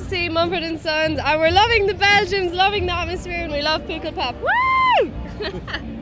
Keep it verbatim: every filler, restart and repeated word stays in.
see Mumford and Sons, and we're loving the Belgians, loving the atmosphere, and we love Pickle Pop. Woo!